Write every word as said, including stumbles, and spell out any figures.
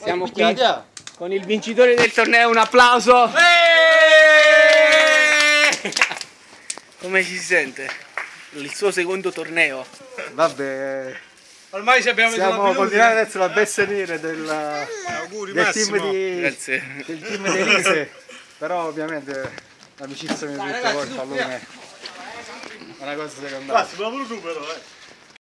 Siamo qui con il vincitore del torneo, un applauso! Come si sente? Il suo secondo torneo. Vabbè, ormai ci abbiamo siamo continuati adesso la besse nere del, auguri, del team di Grazie. del team di Elise, però ovviamente l'amicizia mi ha detto poi il pallone è una cosa secondaria. Basta, ma pure tu però, eh.